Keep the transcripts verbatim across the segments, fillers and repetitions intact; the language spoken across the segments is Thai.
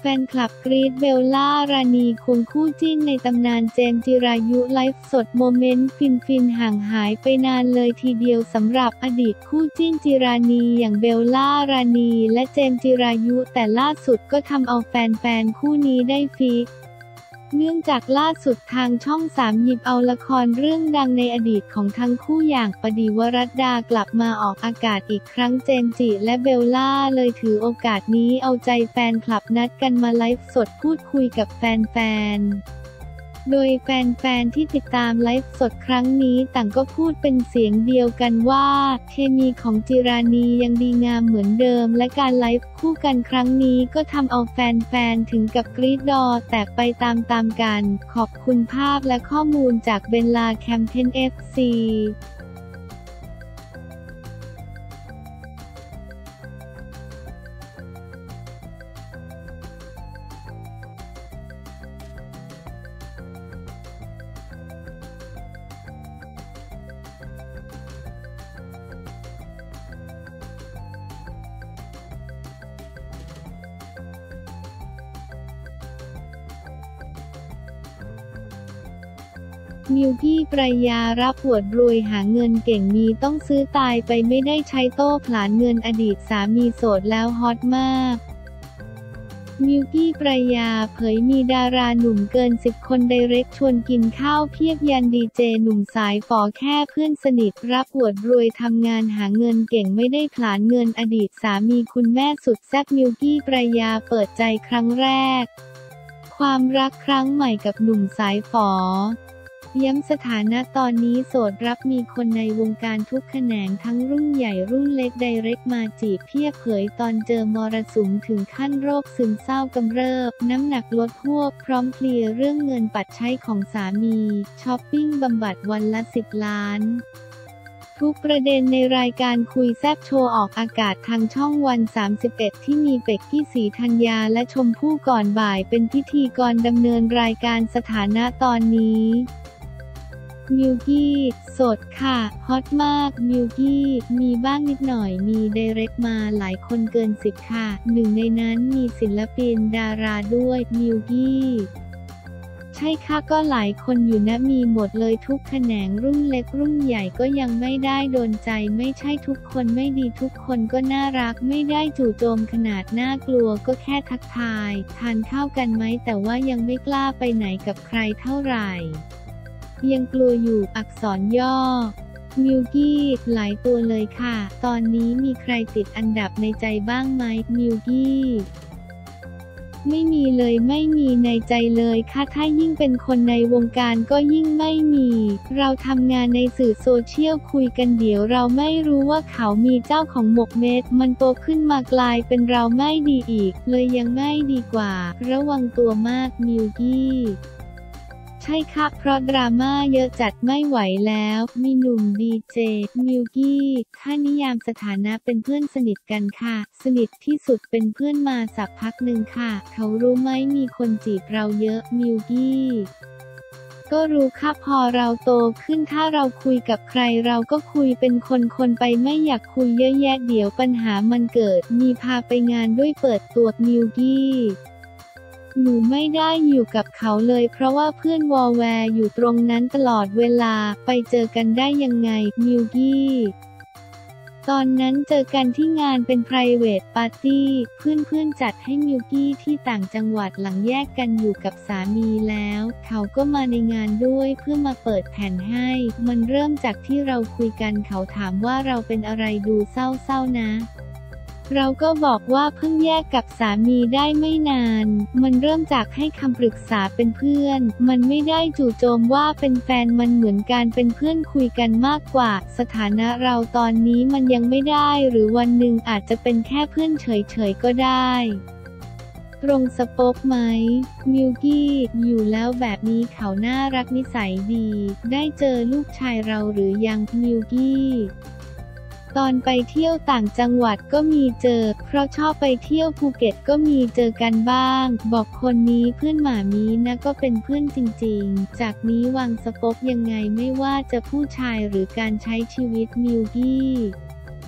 ฟนคลับกรี๊ดเบลล่ารานีควงคู่จิ้นในตำนานเจมส์จิรายุไลฟ์สดโมเมนต์ฟินๆห่างหายไปนานเลยทีเดียวสำหรับอดีตคู่จิ้นจิรานีอย่างเบลล่ารานีและเจมส์จิรายุแต่ล่าสุดก็ทำเอาแฟนๆคู่นี้ได้ฟิกเนื่องจากล่าสุดทางช่องสามหยิบเอาละครเรื่องดังในอดีตของทั้งคู่อย่างปดีวรัตดากลับมาออกอากาศอีกครั้งเจมส์จิและเบลล่าเลยถือโอกาสนี้เอาใจแฟนคลับนัดกันมาไลฟ์สดพูดคุยกับแฟนๆโดยแฟนๆที่ติดตามไลฟ์สดครั้งนี้ต่างก็พูดเป็นเสียงเดียวกันว่าเคมีของจิรานียังดีงามเหมือนเดิมและการไลฟ์คู่กันครั้งนี้ก็ทำเอาแฟนๆถึงกับกรี๊ดดอแตกไปตามๆกันขอบคุณภาพและข้อมูลจากเบลล่าแคมเปญ เอฟ ซีมิวกี้ปรายารับอวดรวยหาเงินเก่งมีต้องซื้อตายไปไม่ได้ใช้โต้ผลาญเงินอดีตสามีโสดแล้วฮอตมากมิวกี้ปรายาเผยมีดาราหนุ่มเกินสิบคนไดเรกชวนกินข้าวเพียบยันดีเจหนุ่มสายฝอแค่เพื่อนสนิทรับอวดรวยทำงานหาเงินเก่งไม่ได้ผลาญเงินอดีตสามีคุณแม่สุดแซ่บมิวกี้ปรายาเปิดใจครั้งแรกความรักครั้งใหม่กับหนุ่มสายฝอย้ำสถานะตอนนี้โสดรับมีคนในวงการทุกแขนงทั้งรุ่นใหญ่รุ่นเล็กไดเรกมาจีบเพียบเผยตอนเจอมรสุมถึงขั้นโรคซึมเศร้ากำเริบน้ำหนักลดหวบพร้อมเคลียร์เรื่องเงินปัดใช้ของสามีช้อปปิ้งบำบัดวันละสิบล้านทุกประเด็นในรายการคุยแซ่บโชว์ออกอากาศทางช่องวันสามสิบเอ็ดที่มีเป็กกี้ศรีธัญญาและชมพู่ก่อนบ่ายเป็นพิธีกรดำเนินรายการสถานะตอนนี้มิวกี้โสดค่ะฮอตมากมิวกี้มีบ้างนิดหน่อยมีไดเรกมาหลายคนเกินสิบค่ะหนึ่งในนั้นมีศิลปินดาราด้วยมิวกี้ใช่ค่ะก็หลายคนอยู่นะมีหมดเลยทุกแขนงรุ่นเล็กรุ่นใหญ่ก็ยังไม่ได้โดนใจไม่ใช่ทุกคนไม่ดีทุกคนก็น่ารักไม่ได้จู่โจมขนาดน่ากลัวก็แค่ทักทายทานข้าวกันไหมแต่ว่ายังไม่กล้าไปไหนกับใครเท่าไหร่ยังกลัวอยู่อักษรย่อมิวกี้หลายตัวเลยค่ะตอนนี้มีใครติดอันดับในใจบ้างไหมมิวกี้ไม่มีเลยไม่มีในใจเลยค่ะถ้ายิ่งเป็นคนในวงการก็ยิ่งไม่มีเราทำงานในสื่อโซเชียลคุยกันเดี๋ยวเราไม่รู้ว่าเขามีเจ้าของหมกเม็ดมันโตขึ้นมากลายเป็นเราไม่ดีอีกเลยยังไม่ดีกว่าระวังตัวมากมิวกี้ใช่ค่ะเพราะดราม่าเยอะจัดไม่ไหวแล้วมีหนุ่มดีเจมิวกี้ถ้านิยามสถานะเป็นเพื่อนสนิทกันค่ะสนิทที่สุดเป็นเพื่อนมาสักพักหนึ่งค่ะเขารู้ไหมมีคนจีบเราเยอะมิวกี้ก็รู้ค่ะพอเราโตขึ้นถ้าเราคุยกับใครเราก็คุยเป็นคนๆไปไม่อยากคุยเยอะแยะเดี๋ยวปัญหามันเกิดมีพาไปงานด้วยเปิดตัวมิวกี้หนูไม่ได้อยู่กับเขาเลยเพราะว่าเพื่อนวอลแวร์อยู่ตรงนั้นตลอดเวลาไปเจอกันได้ยังไงมิวกี้ตอนนั้นเจอกันที่งานเป็น ไพรเวท ปาร์ตี้ เพื่อนๆจัดให้มิวกี้ที่ต่างจังหวัดหลังแยกกันอยู่กับสามีแล้วเขาก็มาในงานด้วยเพื่อมาเปิดแผ่นให้มันเริ่มจากที่เราคุยกันเขาถามว่าเราเป็นอะไรดูเศร้าๆนะเราก็บอกว่าเพิ่งแยกกับสามีได้ไม่นานมันเริ่มจากให้คำปรึกษาเป็นเพื่อนมันไม่ได้จู่โจมว่าเป็นแฟนมันเหมือนการเป็นเพื่อนคุยกันมากกว่าสถานะเราตอนนี้มันยังไม่ได้หรือวันหนึ่งอาจจะเป็นแค่เพื่อนเฉยๆก็ได้ตรงสโป๊กไหมมิวกี้อยู่แล้วแบบนี้เขาน่ารักนิสัยดีได้เจอลูกชายเราหรือยังมิวกี้ตอนไปเที่ยวต่างจังหวัดก็มีเจอเพราะชอบไปเที่ยวภูเก็ตก็มีเจอกันบ้างบอกคนนี้เพื่อนหมามีนะก็เป็นเพื่อนจริงๆจากนี้วางสป๊อกยังไงไม่ว่าจะผู้ชายหรือการใช้ชีวิตมิวกี้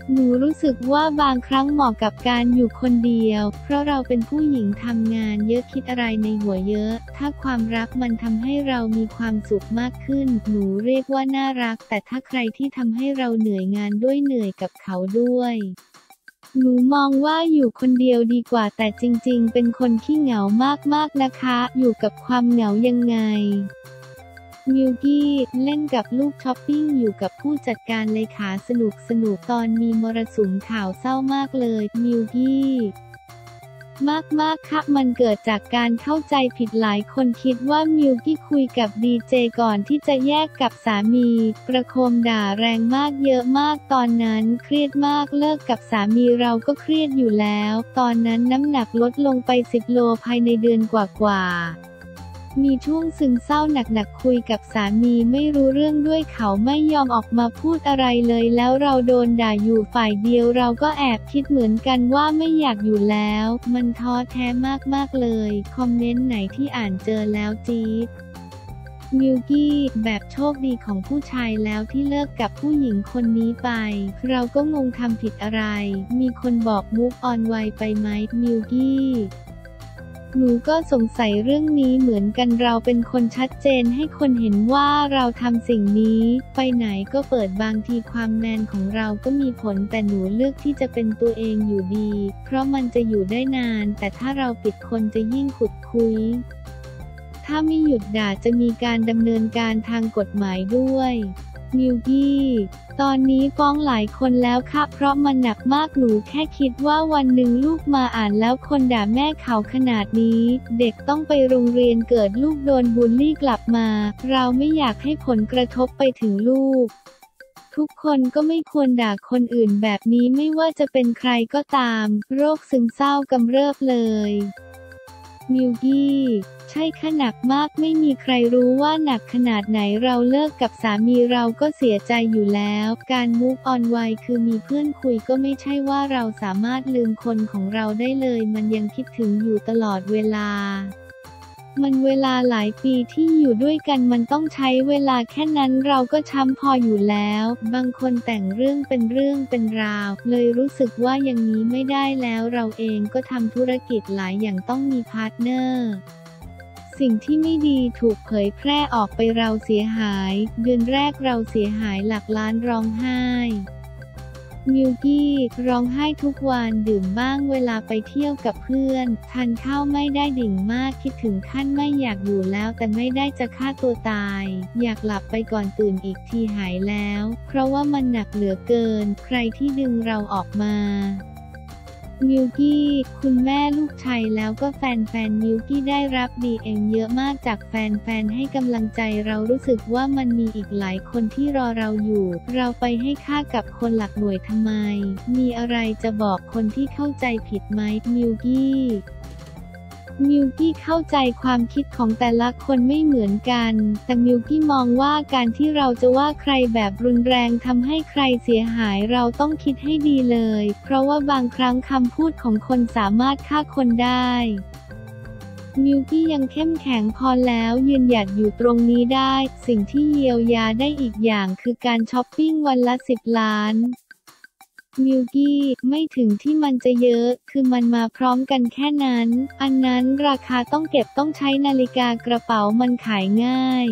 หนูรู้สึกว่าบางครั้งเหมาะกับการอยู่คนเดียวเพราะเราเป็นผู้หญิงทำงานเยอะคิดอะไรในหัวเยอะถ้าความรักมันทำให้เรามีความสุขมากขึ้นหนูเรียกว่าน่ารักแต่ถ้าใครที่ทำให้เราเหนื่อยงานด้วยเหนื่อยกับเขาด้วยหนูมองว่าอยู่คนเดียวดีกว่าแต่จริงๆเป็นคนขี้เหงามากๆนะคะอยู่กับความเหงายังไงมิวกี้เล่นกับลูกช้อปปิ้งอยู่กับผู้จัดการเลขาสนุกสนุกตอนมีมรสุมข่าวเศร้ามากเลยมิวกี้มากมากครับมันเกิดจากการเข้าใจผิดหลายคนคิดว่ามิวกี้คุยกับดีเจก่อนที่จะแยกกับสามีประโคมด่าแรงมากเยอะมากตอนนั้นเครียดมากเลิกกับสามีเราก็เครียดอยู่แล้วตอนนั้นน้ำหนักลดลงไปสิบโลภายในเดือนกว่าๆมีช่วงซึมเศร้าหนักๆคุยกับสามีไม่รู้เรื่องด้วยเขาไม่ยอมออกมาพูดอะไรเลยแล้วเราโดนด่าอยู่ฝ่ายเดียวเราก็แอบคิดเหมือนกันว่าไม่อยากอยู่แล้วมันท้อแท้มากๆเลยคอมเมนต์ไหนที่อ่านเจอแล้วจี๊ดมิวกี้แบบโชคดีของผู้ชายแล้วที่เลิกกับผู้หญิงคนนี้ไปเราก็งงทำผิดอะไรมีคนบอกมูฟออนไวไปไหมมิวกี้หนูก็สงสัยเรื่องนี้เหมือนกันเราเป็นคนชัดเจนให้คนเห็นว่าเราทำสิ่งนี้ไปไหนก็เปิดบางทีความแมนของเราก็มีผลแต่หนูเลือกที่จะเป็นตัวเองอยู่ดีเพราะมันจะอยู่ได้นานแต่ถ้าเราปิดคนจะยิ่งขุดคุยถ้าไม่หยุดด่าจะมีการดำเนินการทางกฎหมายด้วยมิวกี้ตอนนี้ฟ้องหลายคนแล้วค่ะเพราะมันหนักมากหนูแค่คิดว่าวันหนึ่งลูกมาอ่านแล้วคนด่าแม่เขาขนาดนี้เด็กต้องไปโรงเรียนเกิดลูกโดนบูลลี่กลับมาเราไม่อยากให้ผลกระทบไปถึงลูกทุกคนก็ไม่ควรด่าคนอื่นแบบนี้ไม่ว่าจะเป็นใครก็ตามโรคซึมเศร้ากำเริบเลยมิวกี้ใช่ค่ะหนักมากไม่มีใครรู้ว่าหนักขนาดไหนเราเลิกกับสามีเราก็เสียใจอยู่แล้วการมูฟออนไวคือมีเพื่อนคุยก็ไม่ใช่ว่าเราสามารถลืมคนของเราได้เลยมันยังคิดถึงอยู่ตลอดเวลามันเวลาหลายปีที่อยู่ด้วยกันมันต้องใช้เวลาแค่นั้นเราก็ช้ำพออยู่แล้วบางคนแต่งเรื่องเป็นเรื่องเป็นราวเลยรู้สึกว่าอย่างนี้ไม่ได้แล้วเราเองก็ทำธุรกิจหลายอย่างต้องมีพาร์ทเนอร์สิ่งที่ไม่ดีถูกเผยแพร่ออกไปเราเสียหายเดือนแรกเราเสียหายหลักล้านร้องไห้มิวกี้ร้องไห้ทุกวันดื่มบ้างเวลาไปเที่ยวกับเพื่อนทานข้าวไม่ได้ดิ่งมากคิดถึงขั้นไม่อยากอยู่แล้วแต่ไม่ได้จะฆ่าตัวตายอยากหลับไปก่อนตื่นอีกทีหายแล้วเพราะว่ามันหนักเหลือเกินใครที่ดึงเราออกมามิวกี้คุณแม่ลูกชายแล้วก็แฟนๆมิวกี้ได้รับ ดี เอ็ม เยอะมากจากแฟนๆให้กำลังใจเรารู้สึกว่ามันมีอีกหลายคนที่รอเราอยู่เราไปให้ค่ากับคนหลักหน่วยทำไมมีอะไรจะบอกคนที่เข้าใจผิดไหมมิวกี้มิวกี้เข้าใจความคิดของแต่ละคนไม่เหมือนกันแต่มิวกี้มองว่าการที่เราจะว่าใครแบบรุนแรงทำให้ใครเสียหายเราต้องคิดให้ดีเลยเพราะว่าบางครั้งคำพูดของคนสามารถฆ่าคนได้มิวกี้ยังเข้มแข็งพอแล้วยืนหยัดอยู่ตรงนี้ได้สิ่งที่เยียวยาได้อีกอย่างคือการช้อปปิ้งวันละสิบล้านมิวกี้ไม่ถึงที่มันจะเยอะคือมันมาพร้อมกันแค่นั้นอันนั้นราคาต้องเก็บต้องใช้นาฬิกากระเป๋ามันขายง่าย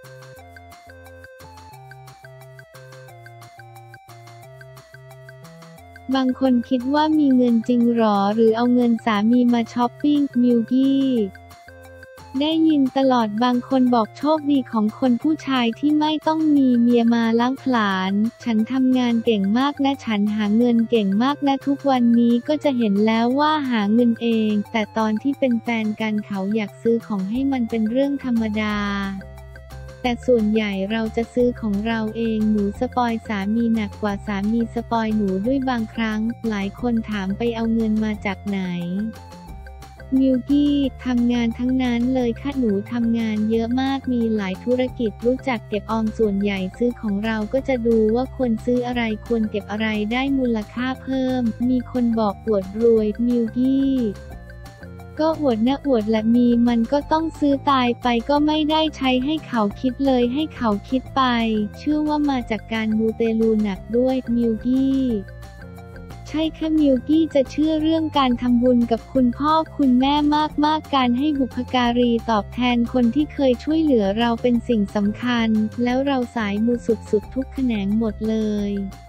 บางคนคิดว่ามีเงินจริงหรอหรือเอาเงินสามีมาช้อปปิ้งมิวกี้ได้ยินตลอดบางคนบอกโชคดีของคนผู้ชายที่ไม่ต้องมีเมียมาล้างผลาญฉันทำงานเก่งมากและฉันหาเงินเก่งมากและทุกวันนี้ก็จะเห็นแล้วว่าหาเงินเองแต่ตอนที่เป็นแฟนกันเขาอยากซื้อของให้มันเป็นเรื่องธรรมดาแต่ส่วนใหญ่เราจะซื้อของเราเองหนูสปอยสามีหนักกว่าสามีสปอยหนูด้วยบางครั้งหลายคนถามไปเอาเงินมาจากไหนมิวกี้ทำงานทั้งนั้นเลยค่ะหนูทำงานเยอะมากมีหลายธุรกิจรู้จักเก็บออมส่วนใหญ่ซื้อของเราก็จะดูว่าควรซื้ออะไรควรเก็บอะไรได้มูลค่าเพิ่มมีคนบอกอวดรวยมิวกี้ก็อวดนะอวดและมีมันก็ต้องซื้อตายไปก็ไม่ได้ใช้ให้เขาคิดเลยให้เขาคิดไปเชื่อว่ามาจากการมูเตลูหนักด้วยมิวกี้ใช่ค่ะมิวกี้จะเชื่อเรื่องการทำบุญกับคุณพ่อคุณแม่มากๆการให้บุพการีตอบแทนคนที่เคยช่วยเหลือเราเป็นสิ่งสำคัญแล้วเราสายมูสุดๆทุกแขนงหมดเลย